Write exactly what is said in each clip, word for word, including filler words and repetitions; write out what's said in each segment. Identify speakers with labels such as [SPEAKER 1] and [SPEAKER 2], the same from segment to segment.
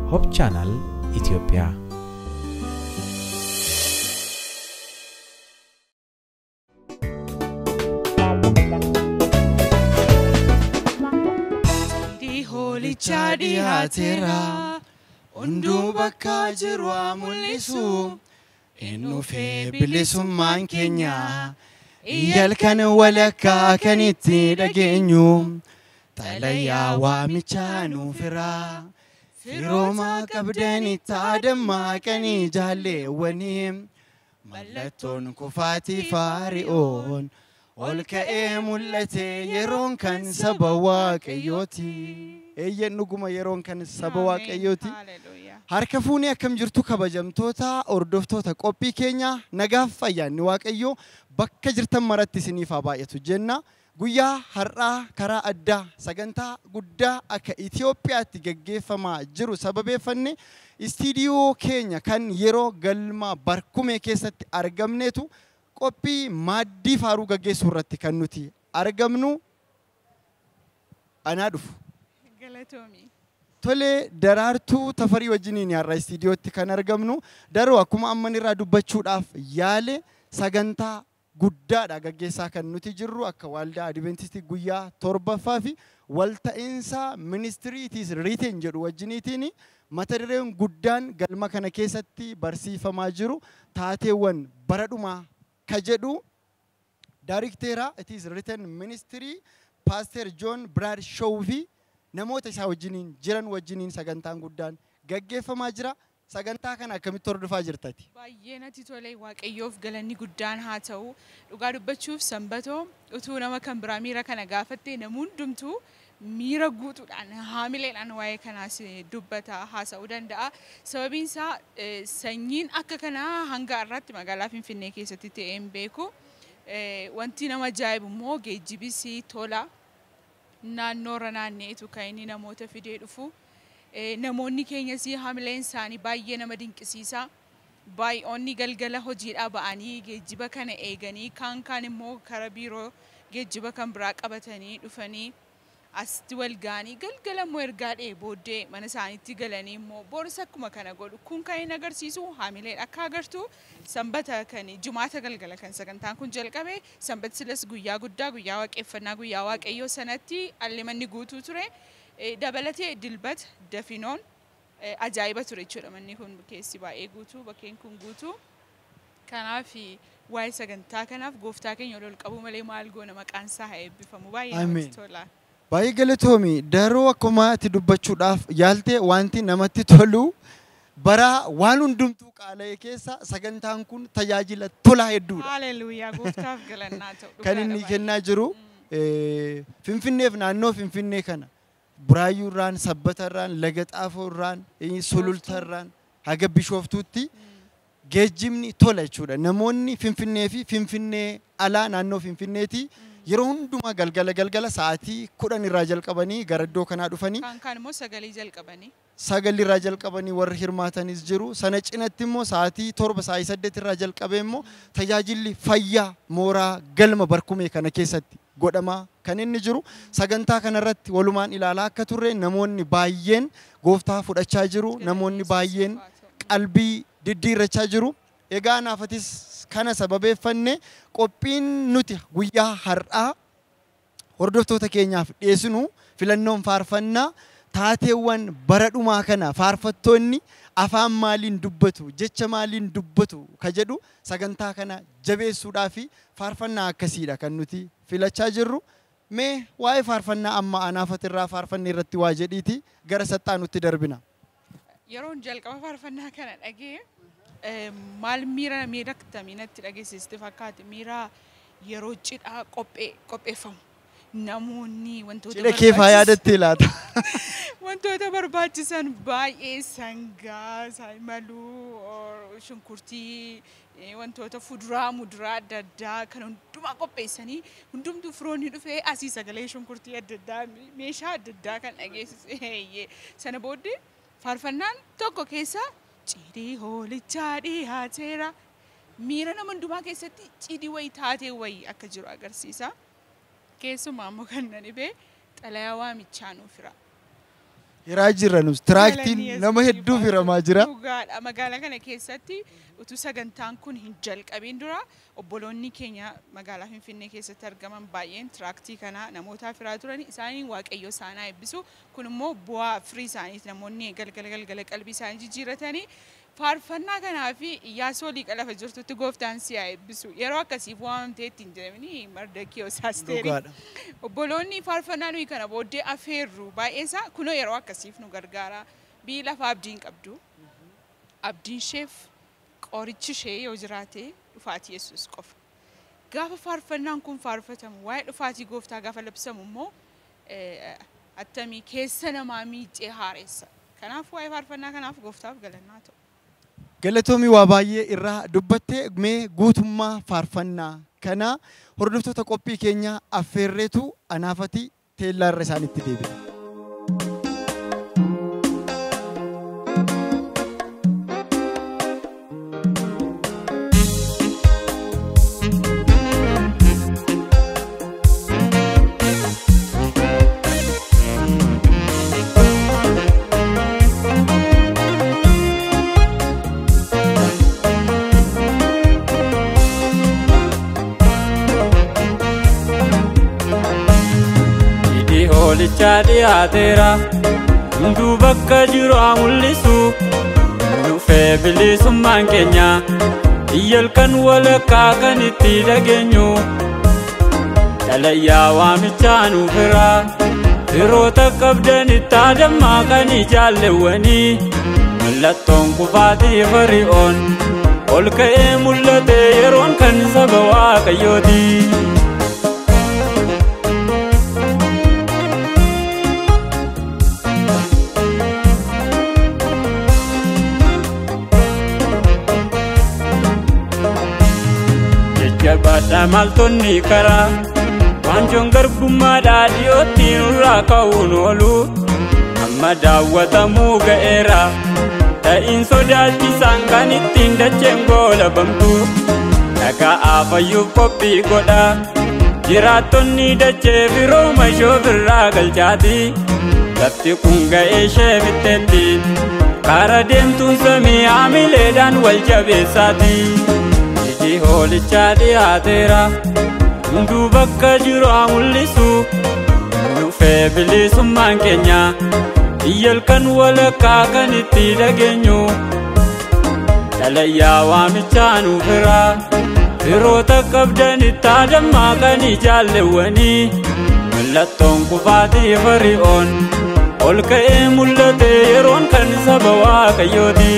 [SPEAKER 1] ሆፕ ቻናል ኢትዮጵያ
[SPEAKER 2] Chadi hatera undu bakka jiru mul'isu enu fe bilisummaan keenya iyal kan walakka kan itti dhageenyu talaya waamicha nu fira firoma qabdani taadamma kan jaalewani mallattoon kufaati faari'oon ol ka'ee mul'ate yeroon kan saba waaqayyooti eyyen nuguma yeroon kan saba waaqayyooti harka fuunee akkam jirtu kabajamtoota ordoftoota qophii keenya nagaaf fayyaanni waaqayyo bakka jirtan maratti isiniif haa baay'atu jenna guyyaa har'aa karaa addaa sagantaa guddaa akka Itoophiyaatti gaggeeffamaa jiru sababeeffanne istiidiyoo keenya kan yeroo galma barkumee keessatti argamneetu qophii maaddii faaruu gaggeessuu irratti kan nuti argamnu anaa dhufu
[SPEAKER 3] galatoomii
[SPEAKER 2] tole daraartuu tafarii wajjiniin yaarraa istiidiyootti kan argamnu daroo akkuma amman irraa dubbachuudhaaf yaale sagantaa guddaadha gaggeessaa kan nuti jirru akka waldaa adventistii guyyaa torbaffaa fi walta'iinsa ministiriitiis riiteen jedhu wajjiniitiin mata dureen guddaan galma kana keessatti barsiifamaa jiru taateewwan bara dhumaa kajedu directora it is written ministry Pastor John Brad Showvi namoota isaa wajjiniin jiran wajjiniin sagantaan guddaan gaggeeffamaa jira sagantaa kana akkamitti hordofaa jirtati
[SPEAKER 3] baay'ee natti tolee waaqayyoof galanni guddaan haa ta'u dhugaa dubbachuuf sanbatoo utuu nama kan biraa miira kana gaafatte namuun hundumtuu miira guutuudhaan haamileedhaan waa'ee kanaas dubbata haasa'uu danda'a sababiin isaa sanyiin akka kanaa hanga irratti magaalaa Finfinnee keessatti ta'een beeku wanti nama ajaa'ibu immoo geejjibis tola naannoorra naanneetu kan inni namoota fidee dhufu namoonni keenyas haamileen isaanii baay'ee nama dinqisiisa baay'oonni galgala hojiidhaa ba'anii geejjiba kana eeganii kaan kaan immoo karaa biiroo geejjiba kan biraa qabatanii dhufanii asti walgaanii galgala immoo ergaadhee booddee mana isaaniitti galanii immoo boorsa akkuma kana godhu kun kan hin agarsiisu haamileen akka agartu sanbata kan jumaata galgala kan sagantaan kun jalqabe sanbata silas guyyaa guddaa guyyaa waaqeffannaa guyyaa waaqayyoo sanatti allimanni guutuu ture dabalatee dilbata dafinoon ajaa'iba ture jechuudha manni kun keessi baay'ee guutuu bakkeen kun guutuu kanaaf waa'ee sagantaa kanaaf gooftaa keenya ol qabu malee maal goona maqaan isaa haa eebbifamu baay'ee namatti tola
[SPEAKER 2] baay'ee galatoomi daroo akkuma itti dubbachuudhaaf yaalte wanti namatti tolu bara waan hundumtuu qaala'e keessa sagantaan kun tajaajila tolaa hedduudha
[SPEAKER 3] haleluuyaa gooftaaf galannaa ta'u
[SPEAKER 2] kan inni kennaa jiru Finfinneef naannoo Finfinnee kana Buraayyuurraan Sabbatarraan Laga Xaafoorraan Sulultarraan haga Bishooftuutti geejjibni tola jechuudha namoonni Finfinnee fi Finfinnee alaa naannoo Finfinneeti yeroo hundumaa galgala galgala sa'aatii kudhan irraa jalqabanii gara iddoo kanaa dhufanii
[SPEAKER 3] kan kan immoo sagalii jalqabanii
[SPEAKER 2] sagalii irraa jalqabanii warri hirmaatanis jiru sana cinatti immoo sa'aatii torba sa'aatii saddeet irraa jalqabee immoo tajaajilli fayyaa mooraa galma barkumee kana keessatti godhamaa kan inni jiru sagantaa kanarratti walumaan ilaalaa akka turre namoonni baay'een gooftaa fudhachaa jiru namoonni baay'een qalbii diddiirrachaa jiru egaa naafatis kana sababeeffanne qophiin nuti guyyaa har'aa hordoftoota keenyaaf dhiyeessinu filannoon faarfannaa taateewwan bara dhumaa kana faarfattoonni afaan maaliin dubbatu jecha maaliin dubbatu ka jedhu sagantaa kana jabeessuudhaa fi faarfannaa akkasiidha kan nuti filachaa jirru mee waa'ee faarfannaa amma anaafatirraa faarfannee irratti waa jedhiiti gara saxxaanutti darbina
[SPEAKER 3] yeroon jalqaba faarfannaa kana dhagee maal miira miira akkamittiin dhageessiste fakkaate miira yeroo cidhaa qophee qopheeffamu namoonni wantoota
[SPEAKER 2] cidha kee faa yaadattee laata
[SPEAKER 3] wantoota barbaachisan baay'ee sangaa maluu shunkurtii wantoota fuduraa muduraa adda addaa kan hundumaa qopheessanii hundumtuu firoonni dhufee asii sagalee shunkurtii adda addaa meeshaa adda addaa kan dhageessise sana booddee faarfannaan tokko keessa cidii hoolichaa dhiyaateera miira nama hundumaa keessatti cidii wayii taatee wayii akka jiru agarsiisa keessumaa immoo kan nan dhibee xalayaa waamichaa nuuf fira
[SPEAKER 2] Hiraa jirranus tiraaktiin nama hedduu firamaa jira.
[SPEAKER 3] Dhugaadha magaalaa kana keessatti utuu sagantaan kun hin jalqabiin dura obboloonni keenya magaalaa Finfinnee keessatti argaman baay'een tiraaktii kana namoota firaa turan isaanii waaqayyo isaanii eebbisu kun immoo bu'aa firii isaaniiti namoonni galgala galgala qalbii isaanii jijjiiratanii faarfannaa kanaa fi Iyyaasoo Liiqa lafa jirtutti gooftaan si haa eebbisu yeroo akkasiif waamamtee ittiin jedhamanii Mardakiyoosi Asteeri obboloonni faarfannaa nuyi kana booddee afeerru baay'eesaa kunoo yeroo akkasiif nu gargaara biyyi lafa abdiin qabdu abdiin isheef qorichi ishee yoo jiraate dhufaatii Yesuus qofa. Gaafa faarfannaan kun faarfatamu waa'ee dhufaatii gooftaa gaafa labsamu immoo attamii keessa namaa miicee haareessa. Kanaaf waa'ee faarfannaa kanaaf gooftaaf galannaa ta'u.
[SPEAKER 2] Galatoomii waa baay'ee irraa dubbattee mee guutummaa faarfannaa kana hordoftoota qophii keenya affeerreetu anaafati teellaa irra isaanitti deebi'a.
[SPEAKER 4] Jadi atera ndu bakka jiru amullisu nufe bilisummaan keenya iyyal kan walakka kan itti dhageenyu dhalayyaa waamichaa nuuf irraa firoota qabdan itti aadammaa kan ijaallewwanii mallattoon kufaatii fari'oon ol ka'ee mul'ate yeroon kan saba waaqayyooti. Jabada maltonni kara wanjoon garbummaadhaa dhiyootti nurraa ka'uun oolu amma daawwatamuu ga'eera ta'in sodaachisaan kan ittiin dacheen goolabamtu dhaga'aa fayyuuf qophii godha jiraattonni dachee firooma shoofirraa galchaati lafti kun ga'ee ishee bitteetti karaa deemtuun samii haamileedhaan wal jabeessaati. Holicha dhiyaatera ndu bakka jiru amullisu nufe bilisummaan keenya iyyal kan walakka kan itti dhageenyu dhalayyaa waamichaa nuuf irraa firoota qabdan itti aadammaa kan ijaallewwanii mallattoon kufaatii fari'oon ol ka'ee mul'ate yeroon kan saba waaqayyooti.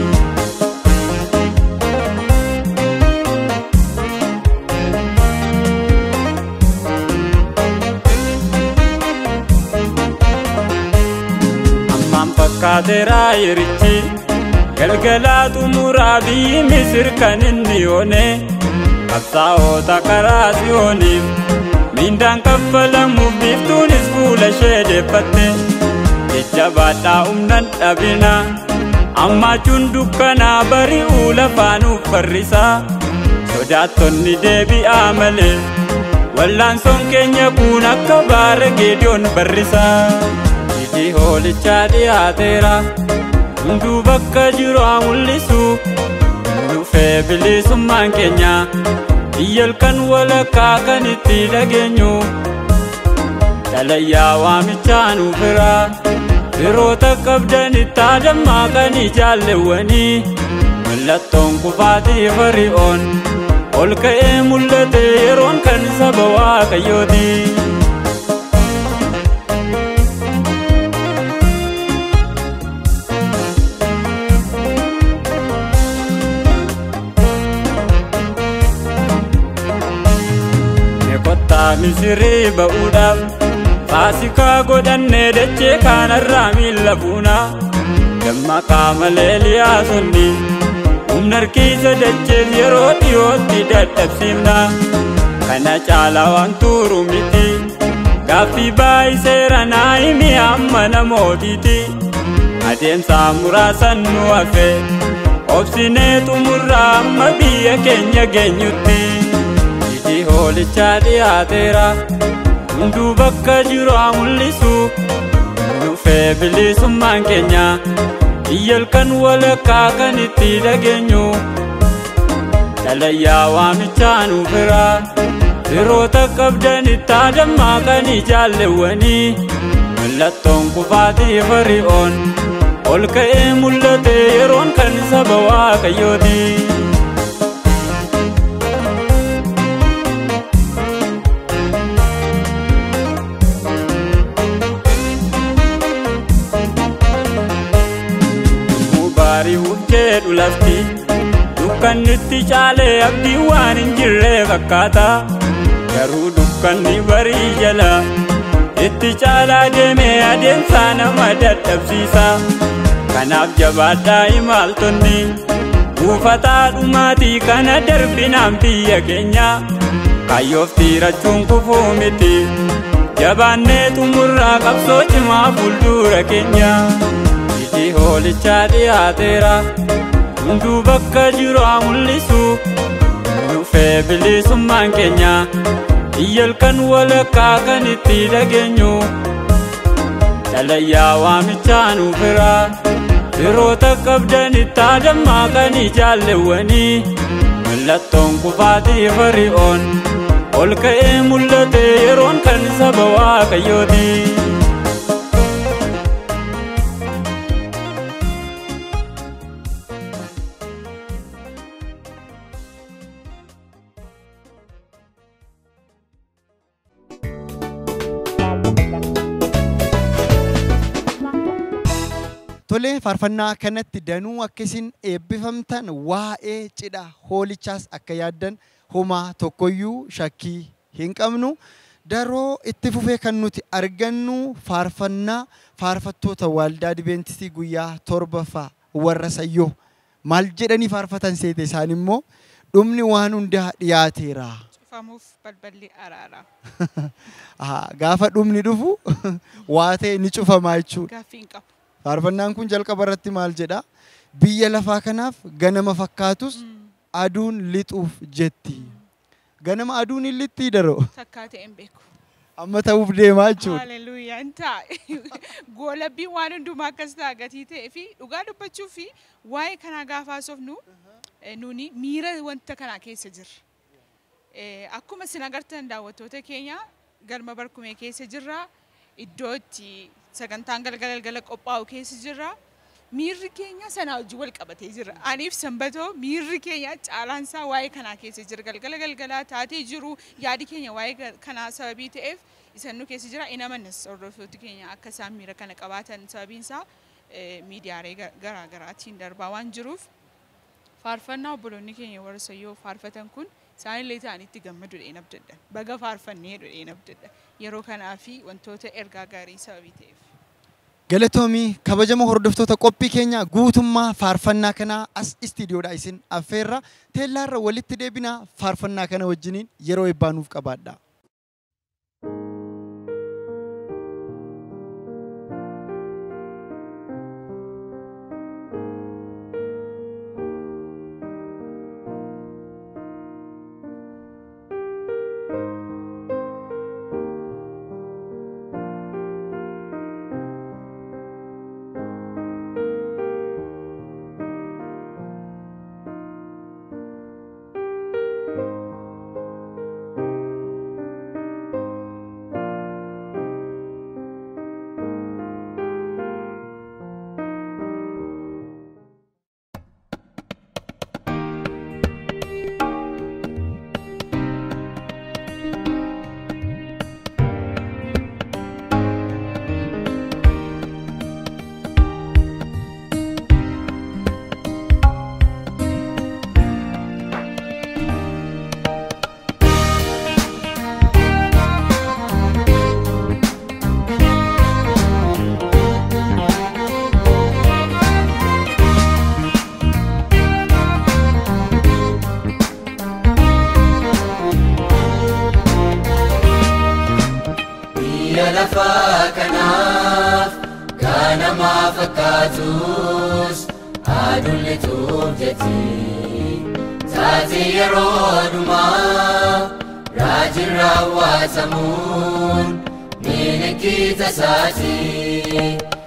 [SPEAKER 4] Kaatera yerichi galgalaa xumuraa biyyi Misir kan inni yoone qabsaa'oota karaa Sihooniif mindaan kaffalamuuf biiftuunis fuula ishee deeffatte jajjabaadhaa humnan dhabina ammaachuun dukkanaa bari'uu lafaanuuf barrisaa sodaattonni deebi'aa malee wallaansoon keenya kun akka baara Geediyoon barrisaa. Holicha dhiyaatera ndu bakka jiru amullisu nufe bilisummaan keenya iyyal kan walakka kan itti dhageenyu dhalayyaa waamichaa nuuf irraa firoota qabdan itti aadammaa kan ijaallewwanii mallattoon kufaatii fari'oon ol ka'ee mul'ate yeroon kan saba waaqayyooti. Misirrii ba'uudhaaf faasikaa godhannee dachee kanarraa miilla fuuna dammaqaa malee liyaasonni humna harkiisa dacheef yeroo dhiyootti dadhabsiifna kana caalaa waan tuuru miti gaaffii baay'iseera naa himi amma namootiiti adeemsaa muraasan nu hafe obsinee xumurraa amma biyya keenya geenyutti. Holicha dhiyaatera ndu bakka jiru amullisu dhufee bilisummaan keenya biyyal kan walakkaa kan itti dhageenyu dhalayyaa waamichaa nuuf biraa firoota qabdan itti dammaqanii jaallewwanii mallattoon kufaatii fari'oon ol ka'ee mul'ate yeroon kan saba Waaqayyooti. Mubaari'uuf jedhu lafti dukkannitti caalee abdii waan hin jirre fakkaata garuu dukkanni barii jala itti caalaa deemee adeemsa nama dadhabsiisa. Kanaaf jabaadhaa imaaltonni buufataa dhumaatii kana darbinaan biyya keenya kaayyoof tiirachuun kufuu miti jabaannee xumurraa qabsoo cimaa fuuldura keenya. Iji hoolichaa dhiyaateera hunduu bakka jiru haa mul'isu dhufee bilisummaan keenya biyyal kan walakkaa kan itti dhageenyu dhalayyaa waamichaa nuuf biraa firoota qabdan itti dammaqanii jaallewwanii mallattoon kufaatii fari'oon ol ka'ee mul'ate yeroon kan saba Waaqayyooti.
[SPEAKER 2] Tolee faarfannaa kanatti danuu akkasiin eebbifamtan waa'ee cidha hoolichaas akka yaaddan homaa tokkoyyuu shakkii hin qabnu. Daroo itti fufee kan nuti argannu faarfannaa faarfattoota waldaa Adventistii guyyaa torbaffaa warra sayyoo maal jedhanii faarfatan seete isaan immoo dhumni waan hundaa dhiyaateera.
[SPEAKER 3] Cufamuuf balballi araara.
[SPEAKER 2] Gaafa dhumni dhufu waa ta'e ni cufamaa jechuudha.
[SPEAKER 3] Gaaffii hin qabu.
[SPEAKER 2] Faarfannaan kun jalqaba irratti maal jedha? Biyya lafaa kanaaf ganama fakkaatus aduun lixuuf jetti. Ganama aduun hin lixxii daroo.
[SPEAKER 3] Takkaatee hin beeku.
[SPEAKER 2] Amma ta'uuf deemaa jechuudha.
[SPEAKER 3] Haleluuyaa hin taa'e. Goolabbiin waan hundumaa akkas ta'a gatii ta'ee fi dhugaa dubbachuu fi waa'ee kanaa gaafa haasofnu nuni miira wanta kanaa keessa jirra. Akkuma isin agartan daawwattoota keenya galma barkumee keessa jirra. Iddoo itti sagantaan galgala galgala qophaa'u keessa jirra. Miirri keenya sana hojii wal qabatee jira. Aniif sanbatoo miirri keenya caalaansaa waa'ee kanaa keessa jira. Galgala galgalaa taatee jiru yaadi keenya waa'ee kanaa sababii ta'eef isan nu keessa jira. Inamannas hordoftoota keenya akka isaan miira kana qabaatan sababiinsaa miidiyaalee garaa garaatiin darbaa waan jiruuf faarfannaa obboloonni keenya warra sayyoo faarfatan kun isaanillee ta'anitti gammadu dheen abdadha. Baga faarfannee dheen abdadha. Yeroo kanaa fi wantoota ergaa gaarii sababii ta'eef.
[SPEAKER 2] Galatoomii kabajama hordoftoota qophii keenya guutummaa faarfannaa kanaa as istiidiyoodhaa isin affeerra teellaarra walitti deebinaa faarfannaa kana wajjiniin yeroo eebbaanuuf qabaadha.
[SPEAKER 5] Kanaaf ganama fakkaatus aduun lixuuf jetti taatee yeroo dhumaa raajiin raawwatamuun milikita isaati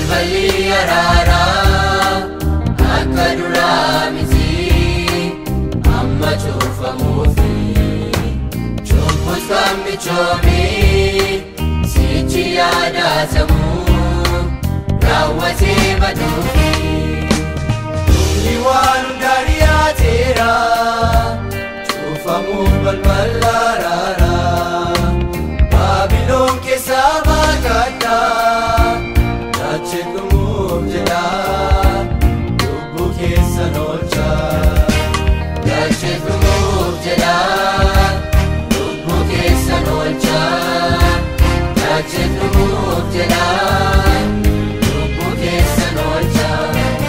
[SPEAKER 5] balballi araaraa akka duraa miti amma cufamuufi cubbus kan michoomee sichi yaadatamu raawwatee baduufi dhumni waan hundaa dhiyaateera cufamuuf balbala araaraa Baabiloon keessaa baakadhaa dachee dhumuuf jedha lubbuu keessan oolchaa dachee dhumuuf jedha lubbuu keessan oolchaa dachee dhumuuf jedha lubbuu keessan oolchaa.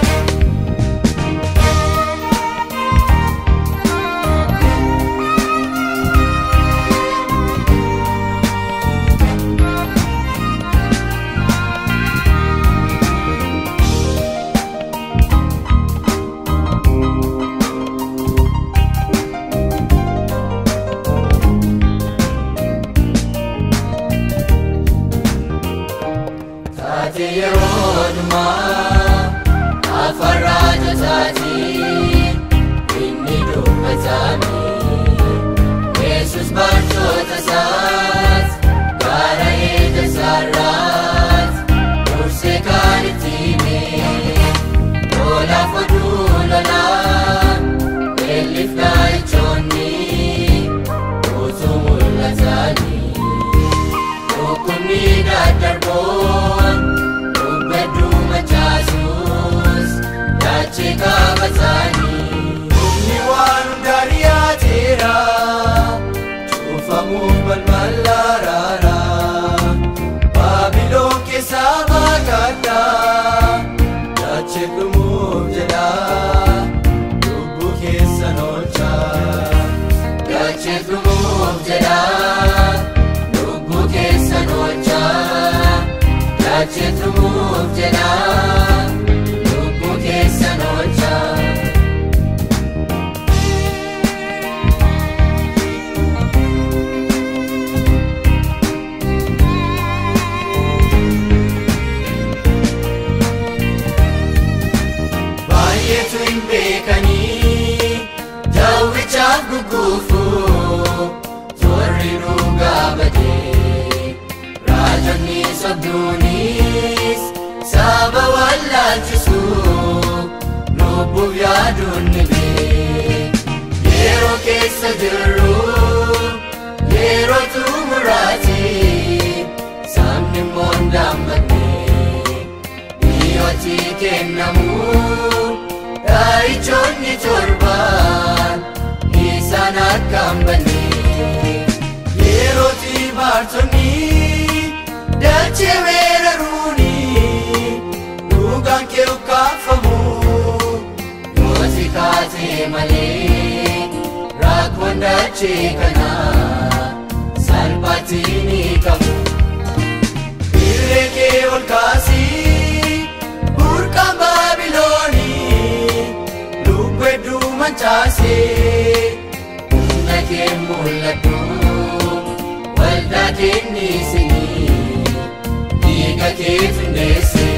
[SPEAKER 5] Yerooduma afarraa jotaatiin inni dubbataani Yesus bartoota isaas gaara eega isaarraas dursee kan itti hime lolaaf oduu lolaa beelliif naayichoonni utuu mul'ataani dhukkubni daddarboon Beduma chasus dachi kabatani Umni waan hundaa dhiyaateera cufamuuf balbala araaraa Baabiloon keessaa baakadhaa dachee dhumuuf jedha lubbuu keessan oolchaa dachee dhumuuf jedha lubbuu keessan oolchaa dachee dhumuuf jedha lubbuu keessan oolchaa. Baay'eetu hin beekanii jawwichaaf gugguufuu torri dhugaa badee raajonni sobduunis saba wallaalchisu lubbuuf yaaduun ni bee yeroo keessa jirru yeroo xumuraati sabni immoo hin dammaqne dhiyooti kennamu dhaayichoonni torbaan isaan akka hin banne yerooti baartonni dachee weeraruuni dhugaan kee ukkaanfamu yooti kaatee malee rakkoon dachee kanaa salphaatti ni qabu irree kee ol kaasii burqaan Baabiloonii lubbuu hedduu mancaasee humna kee mul'adhu waldaa kennisinii dhiiga kee findeesse.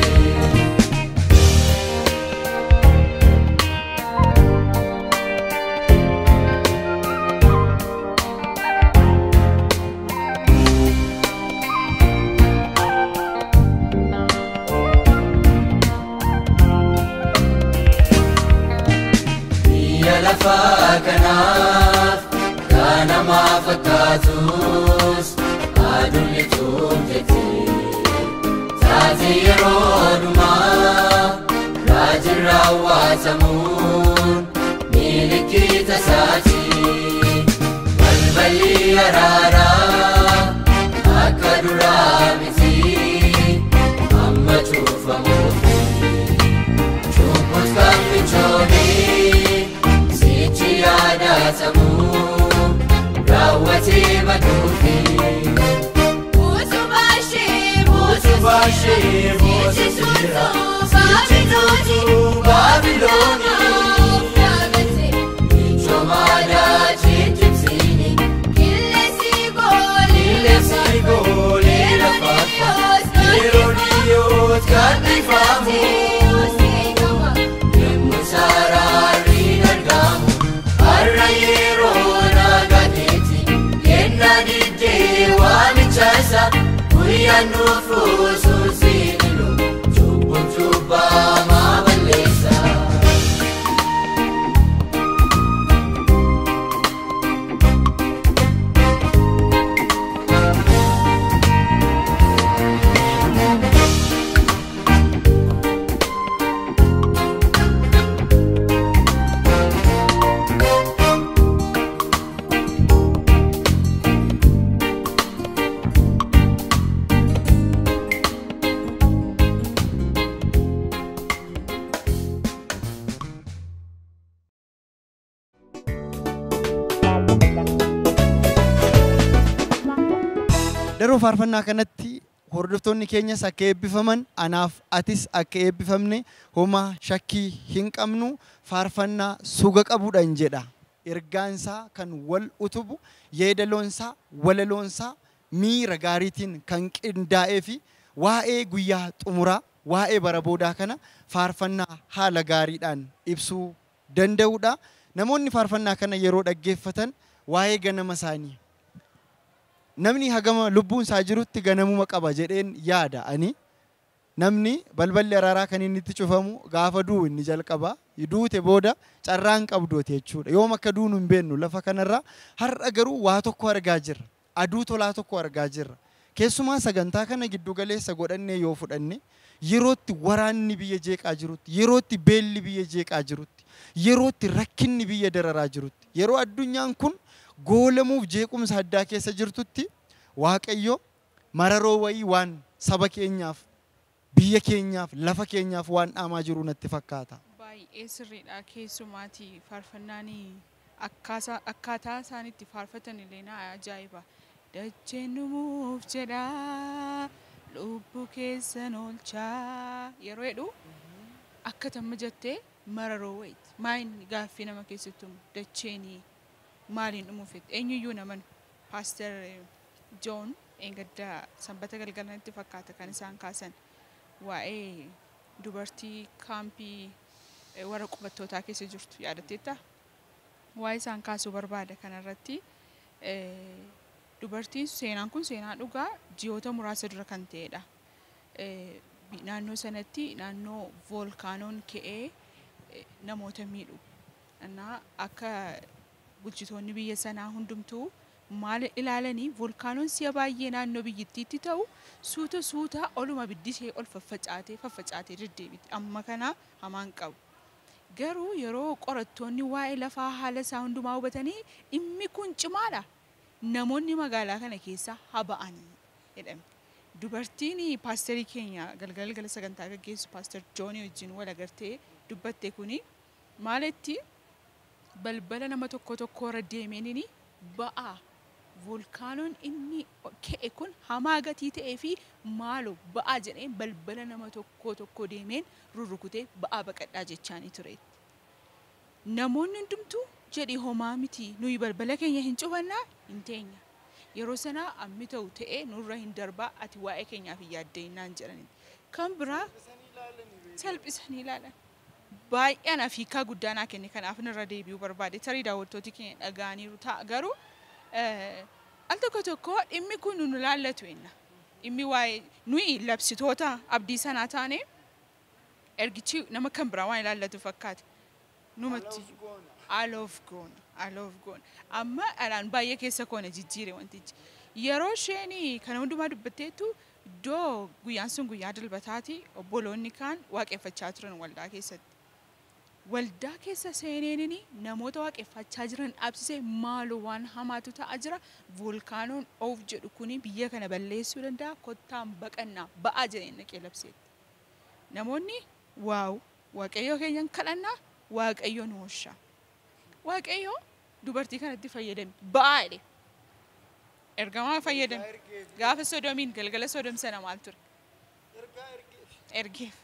[SPEAKER 5] Biyya lafaa kanaaf kan namaa fakkaatus aduun ituun jettee taatee yeroo dhumaa raajin raawwatamuun milikiita isaati balballi araaraa akka duraa miti amma cufamuufi cubbus kan michoomee sichi yaadatamu raawwatee baduufi Utubashee moosisiira sichi tuutu Baabiloonii ichoomaadhaa chichibsiini Qilleensi goolee lafaafaa yeroo dhiyoo gadhiifamu yemmuu saraarri argamu har'a yeroo nagateeti yenna diddee waamicha isa guyyaan dhufu sun siinilu cubbuun cubbamaa balleessa.
[SPEAKER 2] Daroo faarfannaa kanatti hordoftoonni keenyas akka eebbifaman anaaf atis akka eebbifamne homa shakkii hin qabnu faarfannaa suga qabuudhaan jedha. Ergaansaa kan wal utubu yeedaloonsaa walaloonsaa miira gaariitiin kan qindaa'ee fi waa'ee guyyaa xumuraa waa'ee bara boodaa kana faarfannaa haala gaariidhaan ibsuu danda'udha. Namoonni faarfannaa kana yeroo dhaggeeffatan waa'ee ganama isaanii namni hagama lubbuun isaa jirutti ganamuma qaba jedheen yaada ani. Namni balballi araaraa kan inni itti cufamu gaafa duu inni jalqaba duute booda carraan qabdooti jechuudha. Yoom akka duunu hin beennu lafa kanarra. Har'a garuu waa tokko argaa jirra. Aduu tolaa tokko argaa jirra. Keessumaa sagantaa kana giddu galeessa godhannee yoo fudhanne yerootti waraanni biyya jeeqaa jirutti, yerootti beelli biyya jeeqaa jirutti, yerootti rakkinni biyya dararaa jirutti, yeroo addunyaan kun goolamuuf jeequmsa addaa keessa jirtutti Waaqayyo mararoo wayii waan saba keenyaaf biyya keenyaaf lafa keenyaaf waan dhaamaa jiru natti fakkaata.
[SPEAKER 3] Baay'ee sirriidha. Keessumaati faarfannaan akkaataa isaanitti faarfatan illee na ajaa'iba. Dacheen dhumuuf jedha lubbuu keessan oolchaa yeroo jedhu akka tamma jettee mararoo wayiiti. Maayini gaaffii nama keessattuu dacheenii maaliin dhumuufetti eenyuyyuu naman Pastor John engadda sanbata galgalanitti fakkaata kan isaan kaasan waa'ee dubartii kaampii warra qubattootaa keessa jirtu yaadatteetta waa'ee isaan kaasuu barbaada kanarratti dubartiin seenaan kun seenaa dhugaa ji'oota muraasa dura kan ta'edha. Naannoo sanatti naannoo voolkaanoon ka'ee namoota miidhu akka bulchitoonni biyya sanaa hundumtuu maal ilaalanii voolkaanoon si'a baay'ee naannoo biyyattiitti ta'u suuta suuta oluma biddisee ol faffacaatee faffacaatee deddeebiti. Amma kana hamaan qabu. Garuu yeroo qorattoonni waa'ee lafaa haala isaa hundumaa hubatanii dhimmi kun cimaadha. Namoonni magaalaa kana keessa haba'anii jedhame. Dubartiin paasterii keenya galgala gala sagantaa gaggeessu Pastor John wajjin wal agartee dubbatte kuni maalitti balbala nama tokko tokko irra deemeenini ba'aa voolkaanoon inni ka'e kun hamaa gatii ta'ee fi maaloo ba'aa jedheen balbala nama tokko tokko deemeen rurrukutee ba'aa baqadhaa jechaanii ture. Namoonni hundumtuu jedhi homaa miti nuyi balbala keenya hin cufannaa hin teenya. Yeroo sana ammi ta'u ta'ee nurra hin darbaa ati waa'ee keenyaaf hin yaaddeenyaan jedhani. Kan biraa salphisanii ilaalan. Baay'een afiikaa guddaanaa kenne kanaaf irra deebi'uu barbaade tarii daawwattooti keenya dhaga'aniiru ta'a garuu al tokko tokko dhimmi kun nu ilaallatu enna. Dhimmi waa'ee nuyi labsitoota abdii sanaa taane ergichi nama kan biraa waan ilaallatu fakkaata. Numatti aloof goona aloof goona amma alaan baay'ee keessa koona jijjiire wantichi yeroo isheen kana hundumaa dubbatteetu iddoo guyyaan sun guyyaa dilbataati obboloonni kaan waaqeffachaa turan waldaa keessatti. Waldaa keessa seeneenini namoota waaqeffachaa jiran dhaabsisee maaloo waan hamaatu ta'aa jira voolkaanoon of jedhu kuni biyya kana balleessuu danda'a kottaan baqannaa ba'aa jedheen naqee labseetti. Namoonni waaw waaqayyoo keenyan kadhannaa waaqayyo nu hooshaa. Waaqayyo dubartii kanatti fayyadame ba'aa jedhe. Ergamaa fayyadame. Gaafa Sodoomiin galgala Sodoom sana maal ture? Ergeef.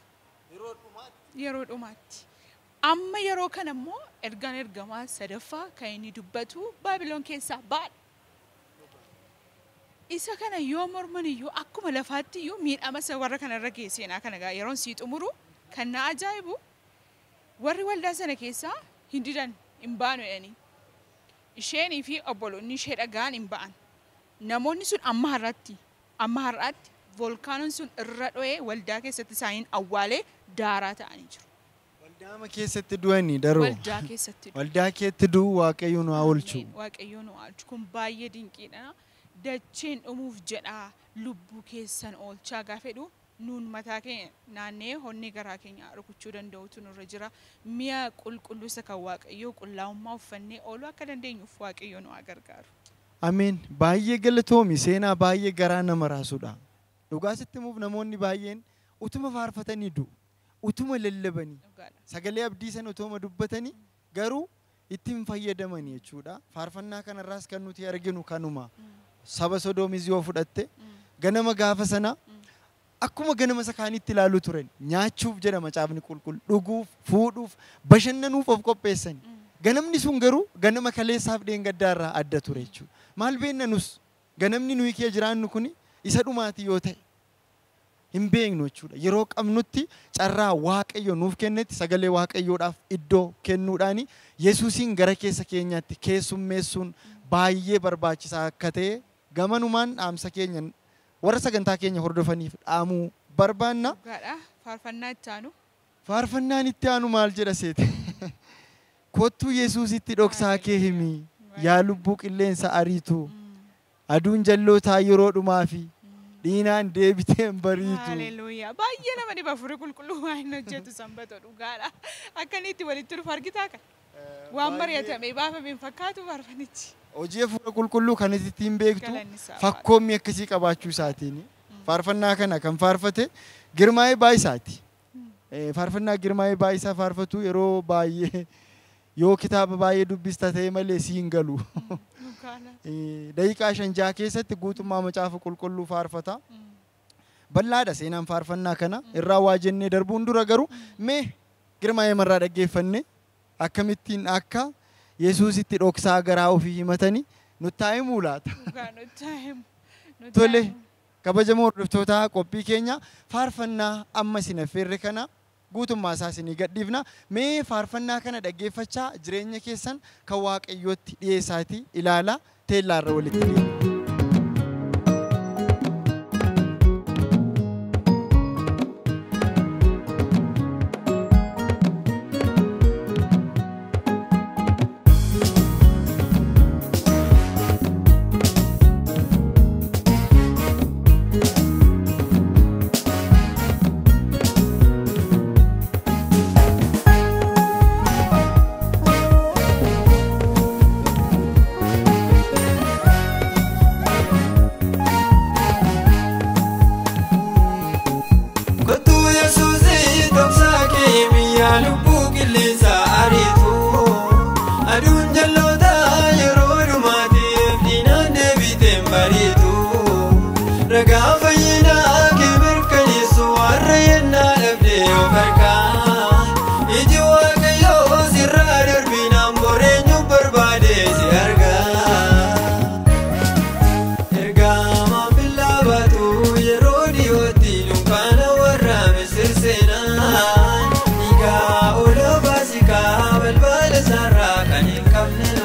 [SPEAKER 3] Yeroo dhumaatti. Amma yeroo kana immoo ergaan ergamaa sadaffaa kan inni dubbatu Baabiloon keessaa baadha. isa kana yoo morman iyyuu akkuma lafaatti iyyuu miidhama isa warra kanarra geesseenaa kana gaa yeroon sii xumuru kan na ajaa'ibu warri waldaa sana keessaa hin didan hin baanu jedhanii isheenii fi obboloonni ishee dhagaan hin ba'an namoonni sun amma har'aatti amma har'aatti volkaanoon sun irra dho'ee waldaa keessatti isaaniin awwaalee daaraa ta'anii jiru.
[SPEAKER 2] Waldaama keessatti du'anii daroo.
[SPEAKER 3] Waldaa keessatti du'u.
[SPEAKER 2] Waldaa keessatti du'u waaqayyo nu haa oolchu.
[SPEAKER 3] Waaqayyo nu haa oolchu kun baay'ee dinqiidha. Dacheen dhumuuf jedhaa lubbuu keessan oolchaa gaafedhu nuun mataa keenya naannee honni garaa keenya rukuchuu danda'utu nurra jira. Mi'a qulqulluu isa kan waaqayyoo qullaa'ummaa uffannee ooluu akka dandeenyuuf waaqayyo nu haa gargaaru. Ameen.
[SPEAKER 2] Baay'ee galatoomi seenaa baay'ee garaa nama raasudha. Dhugaasitti muuf namoonni baay'een utuma faarfatanii du'u. Utuma lallabanii. Sagalee abdii sana utuma dubbatanii garuu ittiin fayyadamanii jechuudha. Faarfannaa kanarraas kan nuti arginu kanuma. Saba Sodoomis yoo fudhatte ganama gaafa sana akkuma ganama sakaaniitti ilaaluu turan nyaachuuf jedha macaafni qulqulluu dhuguuf fuudhuuf bashannanuuf of qopheessan ganamni sun garuu ganama kaleessaaf dheengaddaarraa adda ture jechuudha. Maal beekna nus ganamni nuyi kee jiraannu kun isa dhumaati yoo ta'e hin beeknu jechuudha. Yeroo qabnutti carraa waaqayyo nuuf kennetti sagalee waaqayyoodhaaf iddoo kennuudhaani Yesuusiin gara keessa keenyaatti keessummeessuun baay'ee barbaachisaa akka ta'e gamanumaan dhaamsa keenya warra sagantaa keenya hordofaniif dhaamuu barbaanna.
[SPEAKER 3] Faarfannaa itti aanu.
[SPEAKER 2] Faarfannaan itti aanu maal jedha seete? Kottuu Yesuusitti dhoksaa kee himi yaa lubbuu qilleensa ariitu aduun jallootaa yeroo dhumaa fi dhiinaan deebiteen bariitu.
[SPEAKER 3] Haleluuyaa. Baay'ee nama dhiba furii qulqulluu waan hojjetu sanbatoo dhugaadha. Akkanitti walitti dhufu argitaa kan. Waan mari'atame baafameen fakkaatu faarfannichi.
[SPEAKER 2] Hojii fuula qulqulluu kan ittiin beektu fakkoommi akkasii qabaachuu isaatiin faarfannaa kana kan faarfate Girmaa'ee Baayisaati. Faarfannaa Girmaa'ee Baayisaa faarfatu yeroo baay'ee yoo kitaaba baay'ee dubbista ta'e malee siin galu. Daqiiqaa shan jaha keessatti guutummaa macaafa qulqulluu faarfata. Bal'aadha seenaan faarfannaa kana irraa waa jennee darbuun dura garuu mee Girmaa'ee marraa dhaggeeffanne akkamittiin akka Yesuusitti dhoksaa garaa ofii himatanii nutti himuu laata. Tole kabajamoo hordoftoota qophii keenya faarfannaa amma isin affeerre kana guutummaa isaa isinii gadhiifna. Mee faarfannaa kana dhaggeeffachaa jireenya keessan kan waaqayyootti dhiyeessaatii ilaala teellaarra walitti deema.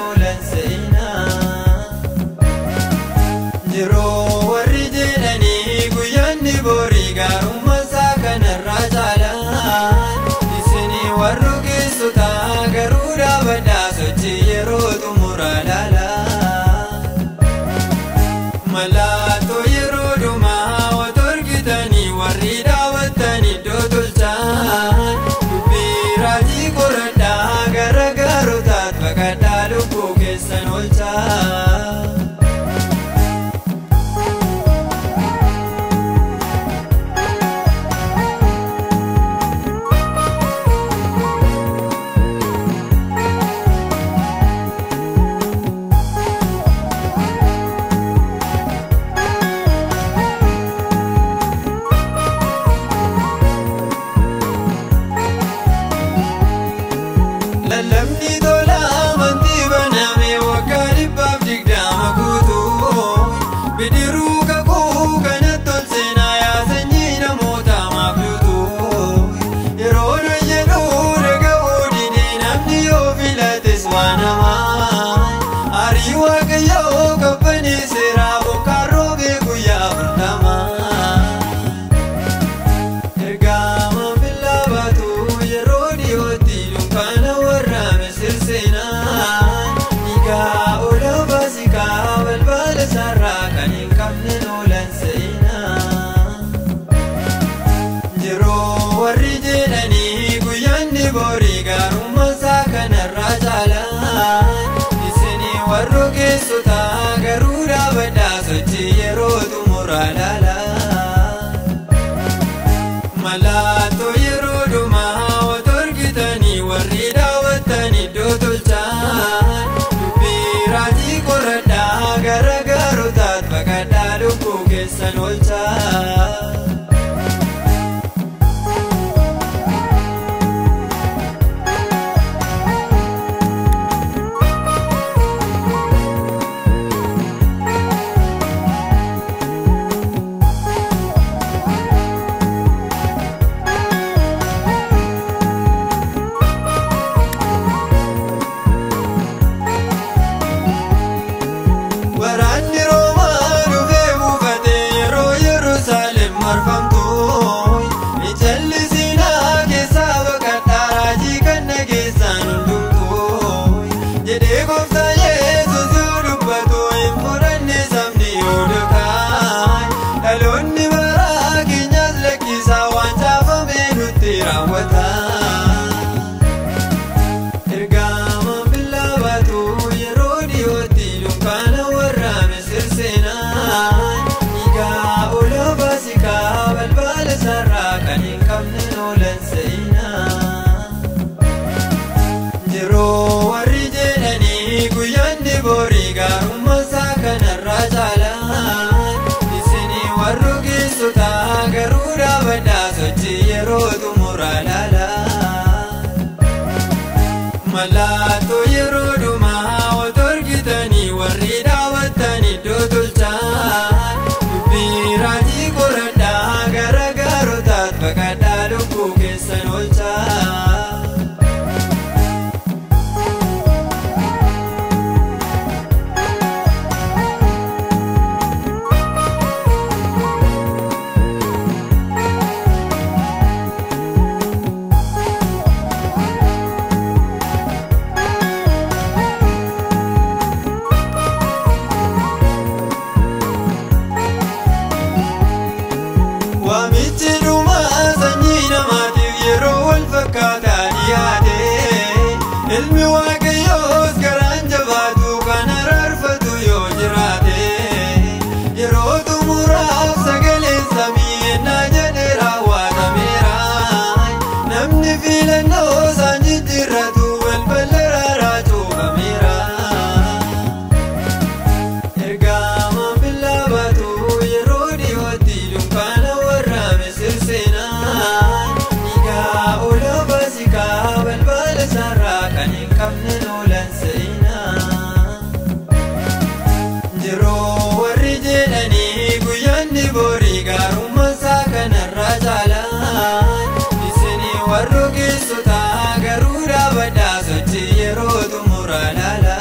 [SPEAKER 2] Yeroo warri jedhanii
[SPEAKER 6] xumura laala malaato yeroo dhumaa otorgitanii warri daawwatanii iddoo tolchaan dubbii raajii qoradhaa gara gaarotaat baqadhaa lubbuu keessan oolchaa. Malaato yeroo dhumaa otorgitanii warri daawwatanii iddoo tolchaan dubbii raajii qoradhaa gara gaarotaat baqadhaa lubbuu keessan oolchaa. Ilmi waaqayyoos garaan jabaatu kan araarfatu yoo jiraate yeroo xumuraaf sagaleen samii ennaa jedhee raawwatameera namni filannoo isaan jijjiirratu balbala raaraa cuubameera ergaamaan billaabatu yeroo dhiyootti dunkaana warra Misir seenaan dhiigaa ola baasikaa balbala isaarraa kan hin qabne noolan seenaa jiroo warri jedhanii guyyaanni borii gaarummaa isaa kanarraa caalaan isinii warra keessotaa garuu dhaabadhaa sochii yeroo xumura laala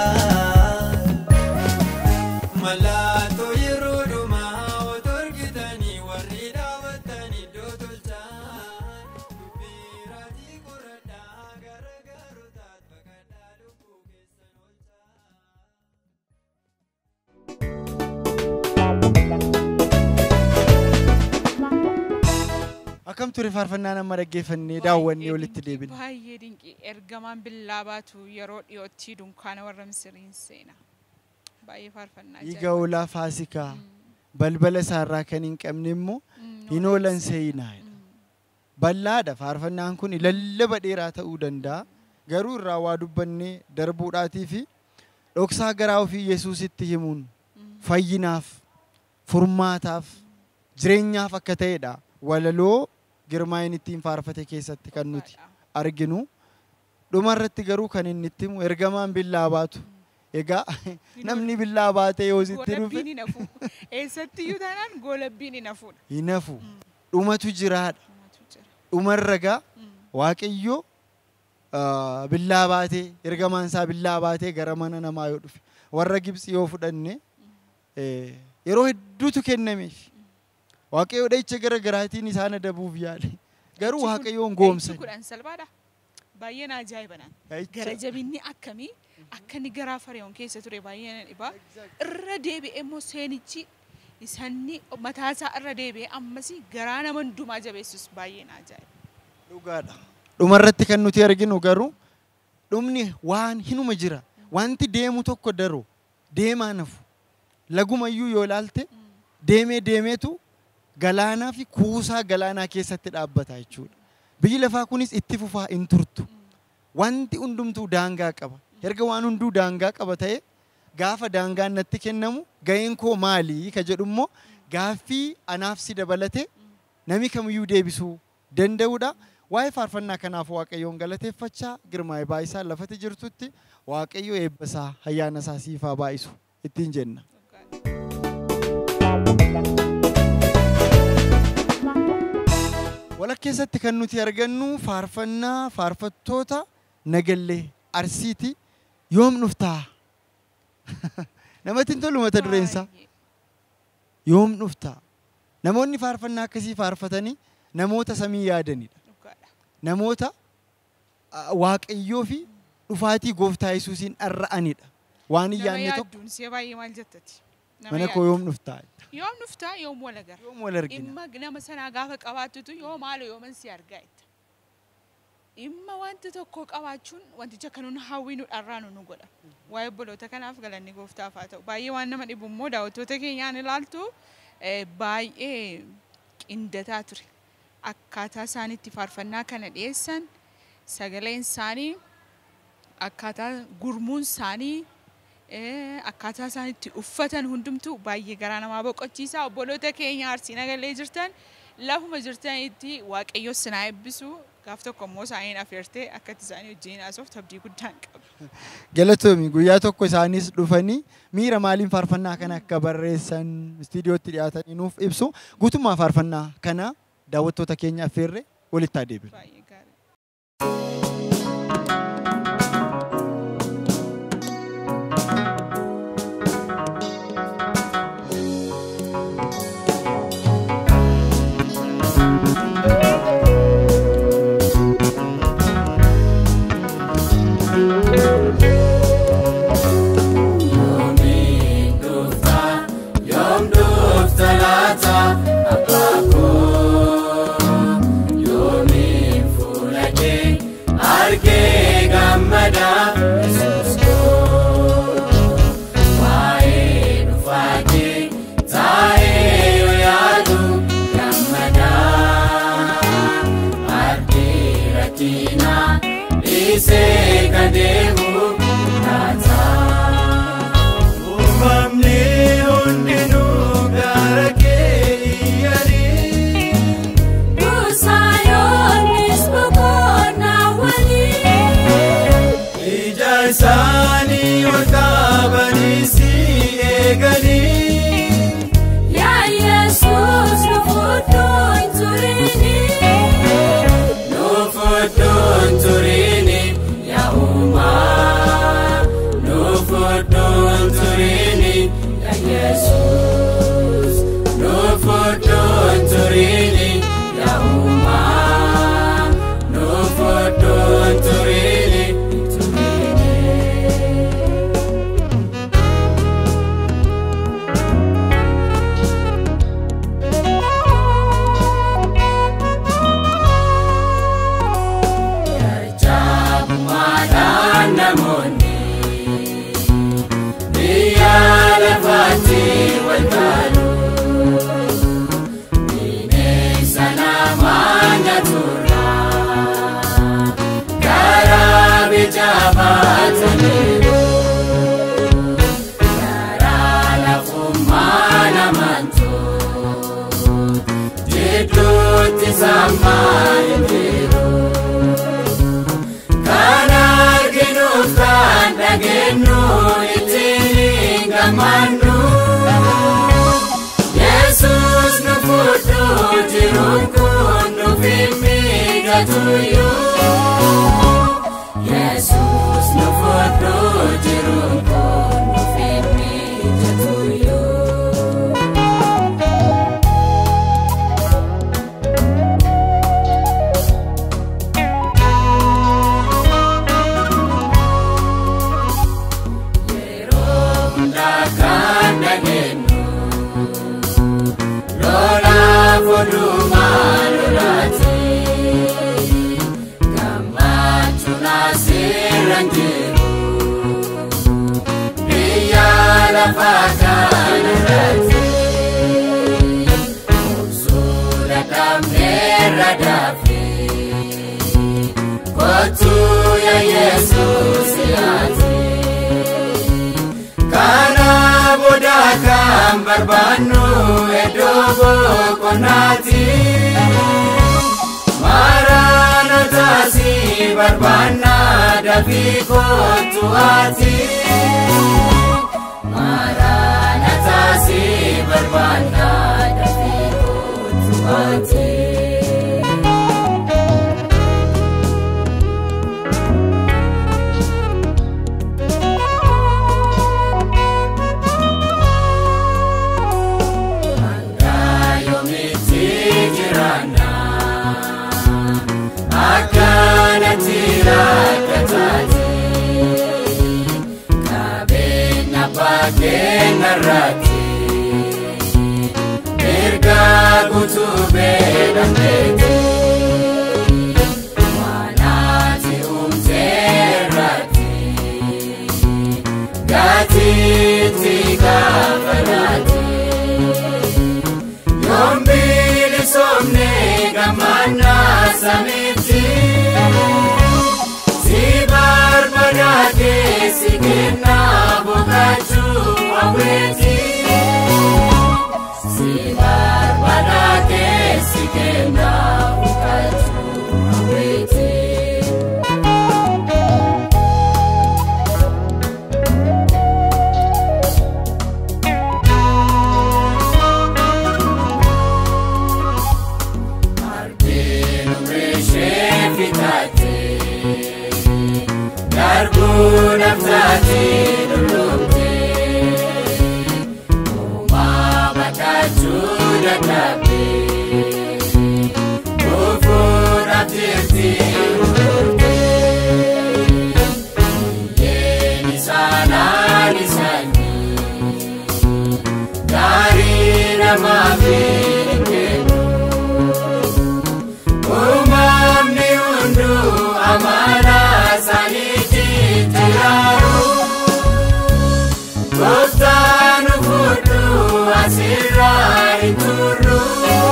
[SPEAKER 6] malaato yeroo dhumaa otorgitanii warri daawwatanii iddoo tolchaan dubbii raajii qoradhaa gara gaarotaat baqadhaa lubbuu keessan oolchaa.
[SPEAKER 2] Akkam ture faarfannaa nama dhaggeeffannee daawwannee walitti deebine.
[SPEAKER 3] Baay'ee dinqii ergamaan billaabaatu yeroo dhiyootti dunkaana warra Misiriin seena. Baay'ee faarfannaa jira.
[SPEAKER 2] Dhiiga hoolaa Faasikaa balbala isaarraa kan hin qabne immoo hin oolan seenaa. Bal'aadha faarfannaan kun lallaba dheeraa ta'uu danda'a. Garuu irraa waa dubbannee darbuudhaatii fi dhoksaa garaa ofii Yesuusitti himuun fayyinaaf furmaataaf jireenyaaf akka ta'edha. Walaloo girmaa'in ittiin faarfate keessatti kan nuti arginu. Dhumarratti garuu kan inni itti himu ergamaan billaa baatu. Egaa namni billaa baatee yoo sitti dhufe
[SPEAKER 3] eessatti iyyuu taanaan goolabbiin hin hafuudha.
[SPEAKER 2] Hin hafu. Dhumatu jiraadha. Dhumarra gaa Waaqayyo billaa baatee ergamaan isaa billaa baatee gara mana namaa yoo dhufe warra Gibxi yoo fudhanne yeroo hedduutu kennameef. Waaqayyo dha'icha gara garaatiin isaan adabuuf yaale. Garuu Waaqayyoon goomsan.
[SPEAKER 3] Kudhan salphaadha. Baay'een ajaa'ibanaan. Gara jabinni akkamii akka inni garaa Fariyoon keessa ture baay'een dhibaa. Irra deebi'ee immoo seenichi isanni mataasaa irra deebi'ee ammas garaa nama hundumaa jabeessus baay'een ajaa'iba.
[SPEAKER 2] Dhugaadha. Dhumarratti kan nuti arginu garuu dhumni waan hinuma jira. Wanti deemu tokko daroo deemaa nafu. Lagumayyuu yoo ilaalte deemee deemeetu galaanaa fi kuusaa galaanaa keessatti dhaabbata jechuudha. Biyyi lafaa kunis itti fufaa hin turtu. Wanti hundumtuu daangaa qaba. Erga waan hunduu daangaa qaba ta'e gaafa daangaan natti kennamu ga'een koo maalii ka jedhu immoo gaaffii anaaf si dabalate nami kamiyyuu deebisuu danda'udha. Waa'ee faarfannaa kanaaf Waaqayyoon galateeffachaa girmaa'ee baay'isaa lafatti jirtutti Waaqayyo eebbasaa ayyaana isaa siifaa baay'isu ittiin jenna. Walakkeessatti kan nuti argannu faarfannaa faarfattoota Nagallee Arsiiti. Yoom dhuftaa? Namatti hin tolu mata dureensaa. Yoom dhuftaa? Namoonni faarfannaa akkasii faarfatanii namoota samii yaadanidha. Namoota Waaqayyoo fi dhufaatii Gooftaa Yesuusiin dharra'anidha. Waan iyyaanne tokko mana koo yoom dhuftaa?
[SPEAKER 3] Yoom dhuftaa yoom wal agarra?
[SPEAKER 2] Yoom wal argina?
[SPEAKER 3] Dhimma nama sanaa gaafa qabaattutu yoom haala yooman si argaa itti. Dhimma wanti tokko qabaachuun wanticha kan nu hawwinu dharraa nu godha. Waa'ee obboloota kanaaf galanni Gooftaaf haa ta'u. Baay'ee waan nama dhibu immoo daawwattoota keenyaan ilaaltu baay'ee qindataa ture. Akkaataa isaan itti faarfannaa kana dhiyeessan, sagaleen isaanii, akkaataa gurmuun isaanii, akkaataa isaan itti uffatan hundumtuu baay'ee garaa namaa boqochiisa. Obboloota keenya Arsii Nagallee jirtan lafuma jirtanitti Waaqayyo sinaa eebbisu. Gaaf tokko immoo isaaniin affeertee akkatti isaanii wajjin haasoftu abdii guddaan qaba.
[SPEAKER 2] Galatoomi guyyaa tokko isaanis dhufanii miira maaliin faarfannaa kana akka barreessan istiidiyootti dhiyaatanii nuuf ibsu. Guutummaa faarfannaa kana daawwattoota keenya affeerree walitti adeemna.
[SPEAKER 3] Baay'ee gaarii.
[SPEAKER 5] Biya la fakana rati
[SPEAKER 6] kan barbaannu iddoo boqonnaati. Maranatasi barbaanna dafii kootu ati. Maranatasi barbaanna dafii kootu ati. Narrati erga kutube damete wanati umterati gati tikafarati yombili somne gamana samiti sibar barake sikena bokachu aweti sibar barake sikena bokachu aweti. Arbinu reshe fitate darbu naftati dulumte uma bakaju dakabe ufur abdirti urte yeni sana nisani dari nama firikenu umamni undu amana saniti tiraru Gostanu fudu asira ituru